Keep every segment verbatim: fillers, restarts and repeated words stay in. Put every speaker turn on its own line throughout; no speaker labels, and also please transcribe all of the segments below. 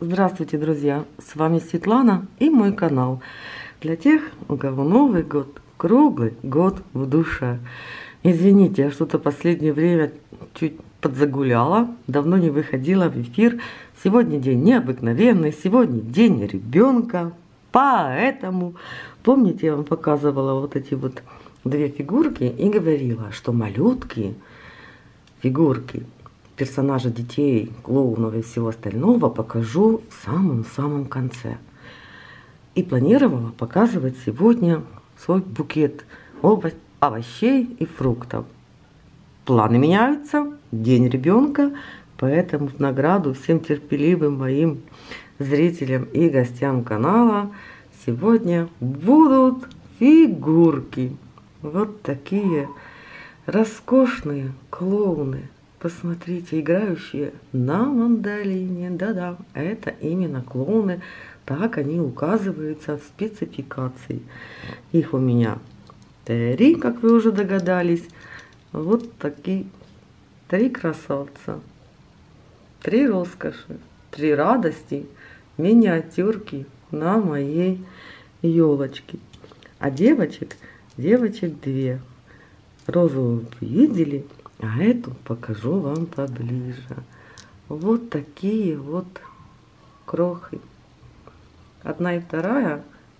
Здравствуйте, друзья! С вами Светлана и мой канал. Для тех, у кого Новый год, круглый год в душе. Извините, я что-то последнее время чуть подзагуляла, давно не выходила в эфир. Сегодня день необыкновенный, сегодня день ребенка. Поэтому, помните, я вам показывала вот эти вот две фигурки и говорила, что малютки, фигурки, персонажа детей, клоунов и всего остального покажу в самом-самом конце. И планировала показывать сегодня свой букет овощей и фруктов. Планы меняются, день ребенка, поэтому в награду всем терпеливым моим зрителям и гостям канала сегодня будут фигурки. Вот такие роскошные клоуны. Посмотрите, играющие на мандолине. Да-да, это именно клоуны. Так они указываются в спецификации. Их у меня три, как вы уже догадались. Вот такие три красавца. Три роскоши, три радости, миниатюрки на моей елочке. А девочек, девочек две. Розовую видели? А эту покажу вам поближе. Вот такие вот крохи. Одна и вторая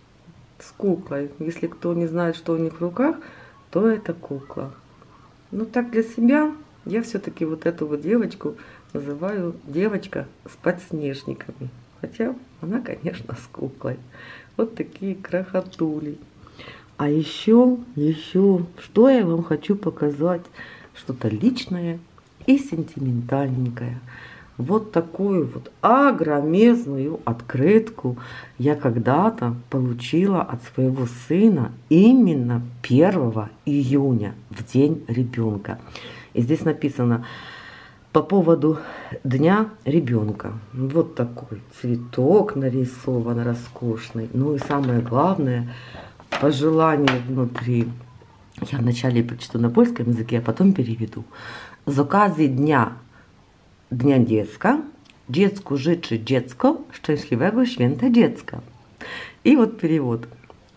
с куклой. Если кто не знает, что у них в руках, то это кукла. Ну так для себя я все-таки вот эту вот девочку называю девочка с подснежниками. Хотя она, конечно, с куклой. Вот такие крохотули. А еще, еще, что я вам хочу показать. Что-то личное и сентиментальненькое. Вот такую вот огромезную открытку я когда-то получила от своего сына именно первого июня, в день ребенка. И здесь написано по поводу дня ребенка. Вот такой цветок нарисован роскошный. Ну и самое главное, пожелание внутри. Я вначале прочту на польском языке, а потом переведу. З okazji dnia, dnia dziecka, dziecku życzy dziecko szczęśliwego święta dziecka. И вот перевод.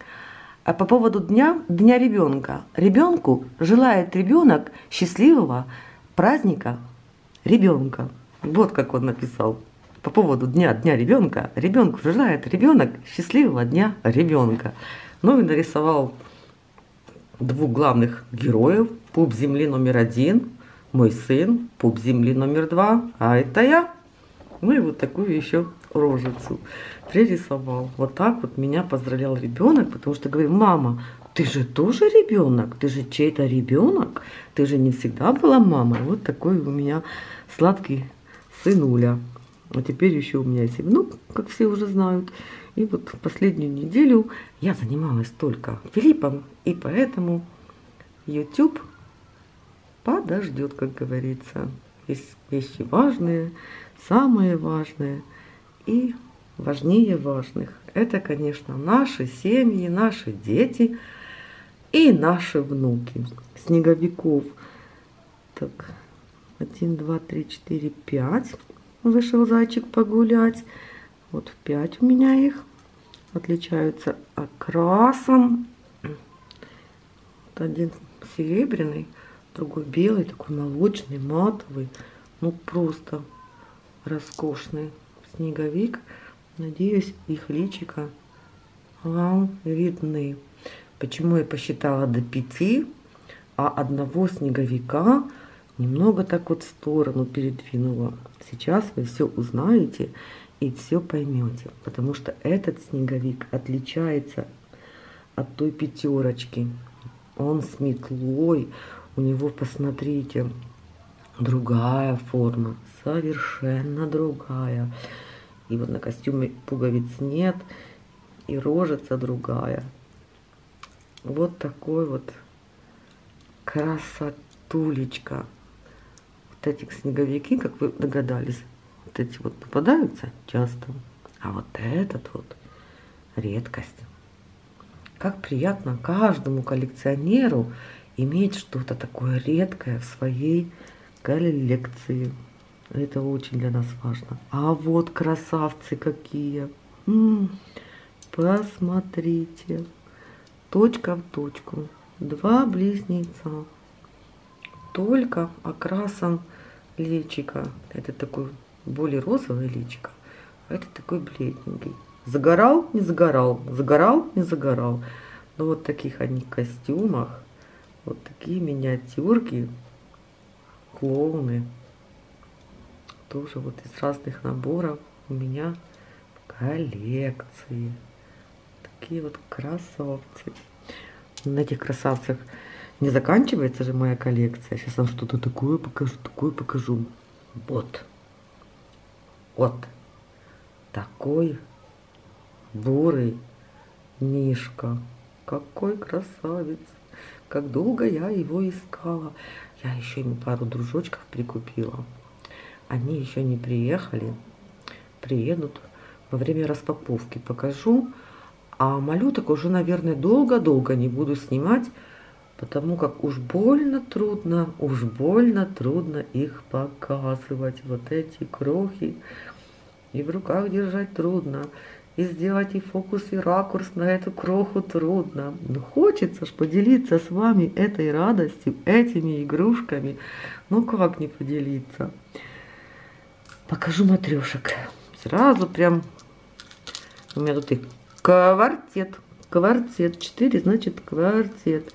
А по поводу дня, дня ребенка. Ребенку желает ребенок счастливого праздника ребенка. Вот как он написал. По поводу дня, дня ребенка. Ребенку желает ребенок счастливого дня ребенка. Ну и нарисовал двух главных героев. Пуп земли номер один, мой сын, пуп земли номер два, а это я. Ну и вот такую еще рожицу пририсовал. Вот так вот меня поздравлял ребенок, потому что говорил: мама, ты же тоже ребенок, ты же чей-то ребенок, ты же не всегда была мамой. Вот такой у меня сладкий сынуля. А теперь еще у меня есть внук, как все уже знают. И вот последнюю неделю я занималась только Филиппом, и поэтому YouTube подождет, как говорится. Есть вещи важные, самые важные и важнее важных. Это, конечно, наши семьи, наши дети и наши внуки. Снеговиков. Так, один, два, три, четыре, пять. Вышел зайчик погулять. Вот пять у меня их. Отличаются окрасом. Вот один серебряный, другой белый, такой молочный, матовый. Ну просто роскошный снеговик. Надеюсь, их личико вам видны. Почему я посчитала до пяти, а одного снеговика немного так вот в сторону передвинула. Сейчас вы все узнаете и все поймете, потому что этот снеговик отличается от той пятерочки. Он с метлой, у него, посмотрите, другая форма, совершенно другая. И вот на костюме пуговиц нет, и рожица другая. Вот такой вот красотулечка. Вот эти снеговики, как вы догадались, вот эти вот попадаются часто, а вот этот вот редкость. Как приятно каждому коллекционеру иметь что-то такое редкое в своей коллекции. Это очень для нас важно. А вот красавцы какие. М-м, посмотрите. Точка в точку. Два близнеца. Только окрасом личика. Это такой более розовый личико. А это такой бледненький. Загорал, не загорал. Загорал, не загорал. Но вот таких они костюмах. Вот такие миниатюрки. Клоуны. Тоже вот из разных наборов у меня в коллекции. Такие вот красавцы. На этих красавцах не заканчивается же моя коллекция. Сейчас вам что-то такое покажу, такое покажу. Вот. Вот. Такой бурый мишка. Какой красавец. Как долго я его искала. Я еще ему пару дружочков прикупила. Они еще не приехали. Приедут во время распаковки. Покажу. А малюток уже, наверное, долго-долго не буду снимать, потому как уж больно трудно, уж больно трудно их показывать. Вот эти крохи. И в руках держать трудно. И сделать и фокус, и ракурс на эту кроху трудно. Но хочется ж поделиться с вами этой радостью, этими игрушками. Ну как не поделиться? Покажу матрешек. Сразу прям у меня тут их квартет. Квартет. Четыре, значит, квартет.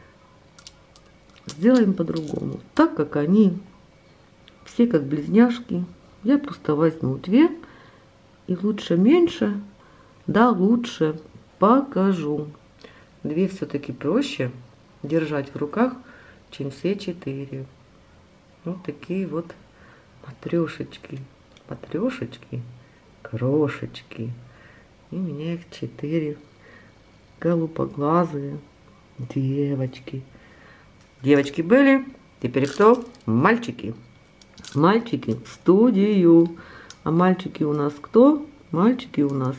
Сделаем по-другому. Так как они все как близняшки, я просто возьму две. И лучше меньше, да лучше покажу. Две все-таки проще держать в руках, чем все четыре. Вот такие вот матрешечки. Матрешечки, крошечки. И у меня их четыре. Голубоглазые девочки. Девочки были, теперь кто? Мальчики. Мальчики в студию. А мальчики у нас кто? Мальчики у нас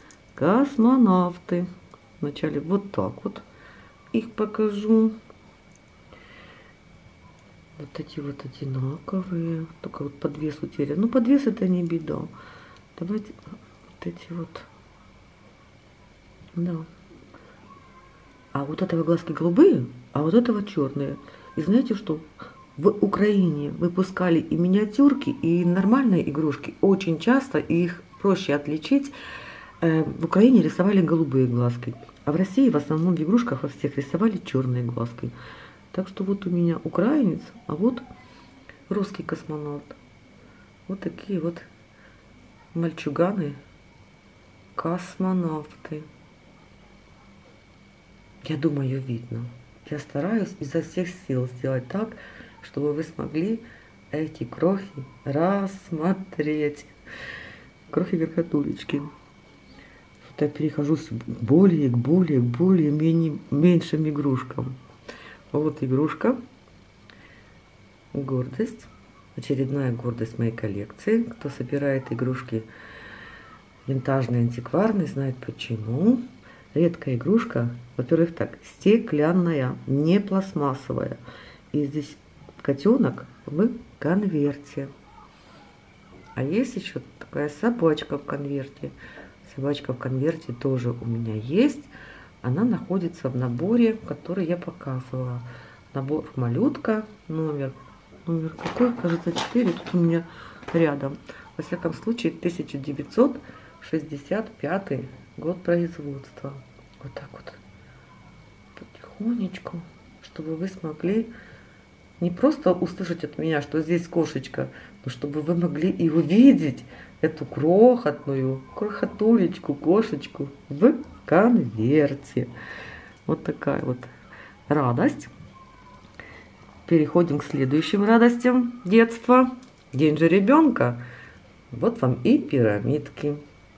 космонавты. Вначале вот так вот их покажу. Вот эти вот одинаковые. Только вот подвес утерян. Ну, подвес это не беда. Давайте вот эти вот. Да. А вот этого глазки голубые, а вот этого черные. И знаете что? В Украине выпускали и миниатюрки, и нормальные игрушки. Очень часто их проще отличить. В Украине рисовали голубые глазки, а в России в основном в игрушках во всех рисовали черные глазки. Так что вот у меня украинец, а вот русский космонавт. Вот такие вот мальчуганы, космонавты. Я думаю, видно. Я стараюсь изо всех сил сделать так, чтобы вы смогли эти крохи рассмотреть. Крохи-верхотулечки. Вот я перехожу к более, к более, к более менее, меньшим игрушкам. Вот игрушка. Гордость. Очередная гордость моей коллекции. Кто собирает игрушки винтажные, антикварные, знает почему. Редкая игрушка. Во-первых, так, стеклянная, не пластмассовая. И здесь котенок в конверте. А есть еще такая собачка в конверте. Собачка в конверте тоже у меня есть. Она находится в наборе, который я показывала. Набор малютка, номер, номер какой, кажется, четыре, тут у меня рядом. Во всяком случае, тысяча девятьсот шестьдесят пятый год производства. Вот так вот. Потихонечку, чтобы вы смогли не просто услышать от меня, что здесь кошечка, но чтобы вы могли и увидеть эту крохотную, крохотулечку, кошечку в конверте. Вот такая вот радость. Переходим к следующим радостям детства. День же ребенка. Вот вам и пирамидки.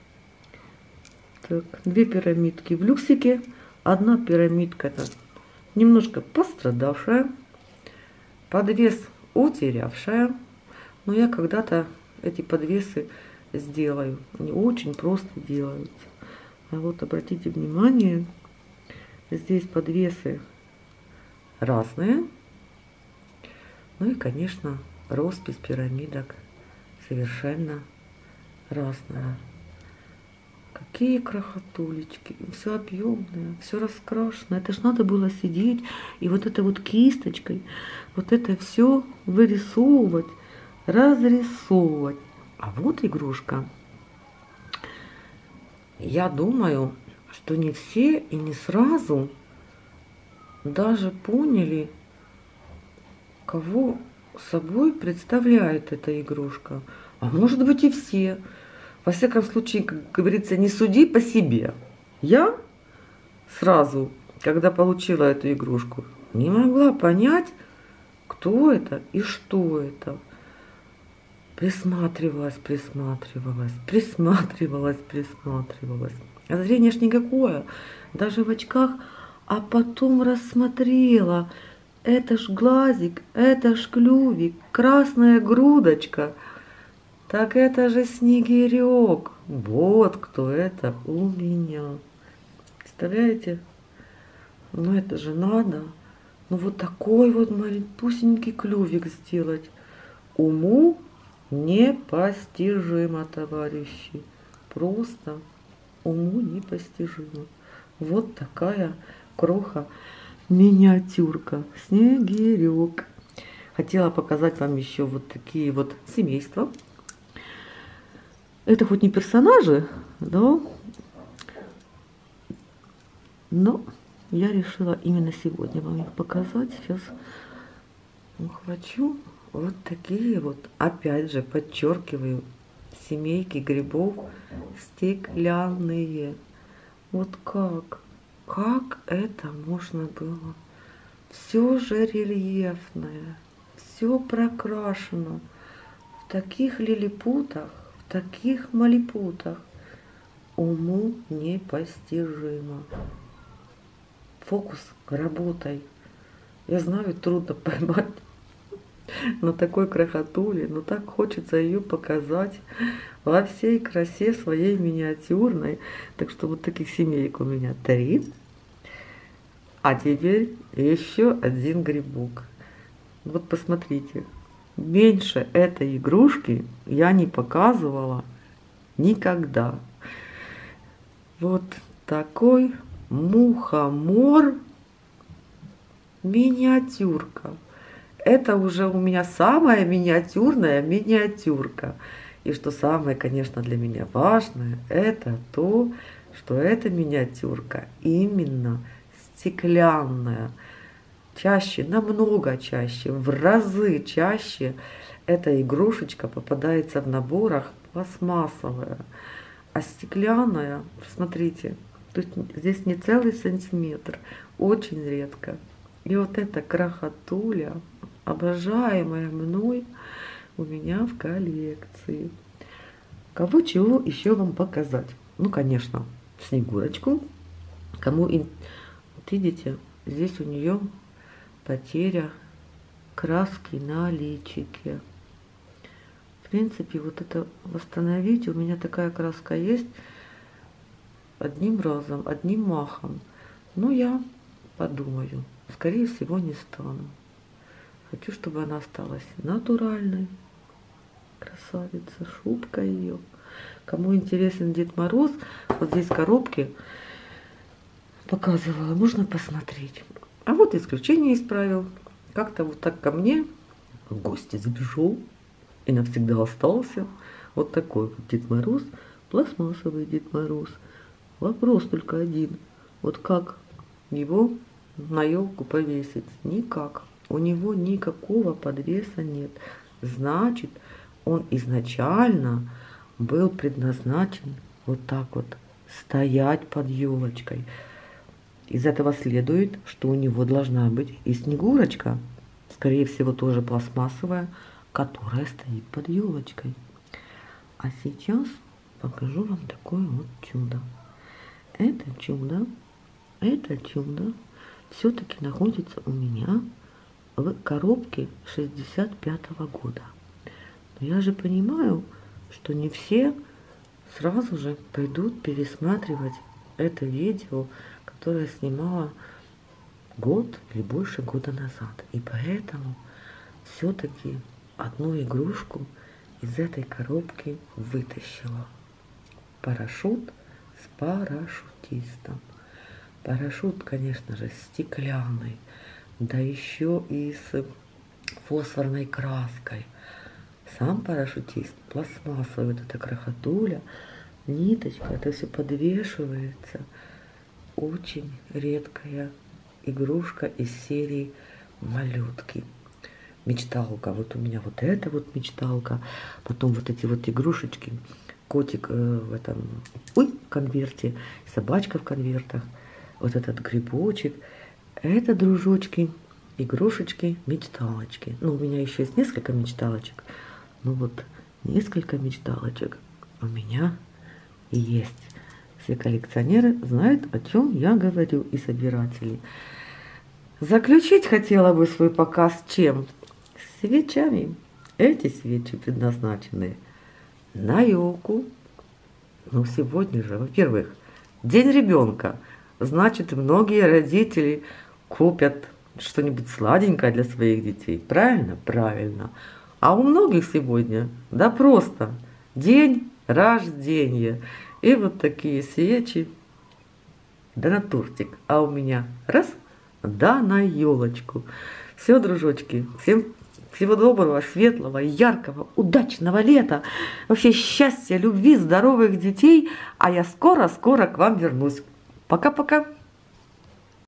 Так, две пирамидки в люксике. Одна пирамидка это немножко пострадавшая. Подвес утерявшая. Но я когда-то эти подвесы сделаю. Они очень просто делаются. А вот обратите внимание, здесь подвесы разные. Ну и, конечно, роспись пирамидок совершенно разная. Какие крохотулечки, все объемное, все раскрашено. Это ж надо было сидеть и вот этой вот кисточкой вот это все вырисовывать, разрисовывать. А вот игрушка. Я думаю, что не все и не сразу даже поняли, кого собой представляет эта игрушка. А может быть и все. Во всяком случае, как говорится, не суди по себе. Я сразу, когда получила эту игрушку, не могла понять, кто это и что это. Присматривалась, присматривалась, присматривалась, присматривалась. А зрение ж никакое, даже в очках. А потом рассмотрела. Это ж глазик, это ж клювик, красная грудочка. Так это же Снегирек. Вот кто это у меня. Представляете? Ну это же надо. Ну вот такой вот малюсенький клювик сделать. Уму непостижимо, товарищи. Просто уму непостижимо. Вот такая кроха миниатюрка. Снегирек. Хотела показать вам еще вот такие вот семейства. Это хоть не персонажи, да, но я решила именно сегодня вам их показать. Сейчас ухвачу. Вот такие вот, опять же, подчеркиваю, семейки грибов стеклянные. Вот как, как это можно было? Все же рельефное, все прокрашено в таких лилипутах, в таких малипутах. Уму непостижимо. Фокус, работай. Я знаю, трудно поймать на такой крохотуле, но так хочется ее показать во всей красе своей миниатюрной. Так что вот таких семейок у меня три. А теперь еще один грибок. Вот посмотрите. Меньше этой игрушки я не показывала никогда. Вот такой мухомор миниатюрка. Это уже у меня самая миниатюрная миниатюрка. И что самое, конечно, для меня важное, это то, что эта миниатюрка именно стеклянная. Чаще, намного чаще, в разы чаще эта игрушечка попадается в наборах пластмассовая. А стеклянная, смотрите, то есть здесь не целый сантиметр, очень редко. И вот эта крохотуля, обожаемая мной, у меня в коллекции. Кого чего еще вам показать? Ну, конечно, Снегурочку. Кому, вот видите, здесь у нее потеря краски на личике. В принципе, вот это восстановить, у меня такая краска есть, одним разом, одним махом. Но я подумаю, скорее всего, не стану. Хочу, чтобы она осталась натуральной. Красавица, шубка ее. Кому интересен Дед Мороз, вот здесь коробки показывала, можно посмотреть. А вот исключение из правил. Как-то вот так ко мне в гости забежал и навсегда остался. Вот такой вот Дед Мороз, пластмассовый Дед Мороз. Вопрос только один. Вот как его на елку повесить? Никак. У него никакого подвеса нет. Значит, он изначально был предназначен вот так вот стоять под елочкой. Из этого следует, что у него должна быть и Снегурочка, скорее всего, тоже пластмассовая, которая стоит под елочкой. А сейчас покажу вам такое вот чудо. Это чудо, это чудо все-таки находится у меня в коробке шестьдесят пятого года. Но я же понимаю, что не все сразу же пойдут пересматривать это видео, которое снимала год или больше года назад. И поэтому все-таки одну игрушку из этой коробки вытащила парашют с парашютистом. Парашют, конечно же, стеклянный, да еще и с фосфорной краской. Сам парашютист пластмассовый, вот эта крохотуля, ниточка, это все подвешивается. Очень редкая игрушка из серии малютки. Мечталка. Вот у меня вот эта вот мечталка. Потом вот эти вот игрушечки. Котик э, в этом ой, конверте. Собачка в конвертах. Вот этот грибочек. Это, дружочки, игрушечки, мечталочки. Ну, у меня еще есть несколько мечталочек. Ну вот, несколько мечталочек у меня есть. Все коллекционеры знают, о чем я говорю, и собиратели. Заключить хотела бы свой показ чем? Свечами. Эти свечи предназначены на елку. Ну, сегодня же, во-первых, День ребенка. Значит, многие родители купят что-нибудь сладенькое для своих детей. Правильно? Правильно. А у многих сегодня, да просто, день рождения. И вот такие свечи, да на тортик. А у меня раз, да на елочку. Все, дружочки, всем всего доброго, светлого, яркого, удачного лета. Вообще счастья, любви, здоровых детей. А я скоро-скоро к вам вернусь. Пока-пока.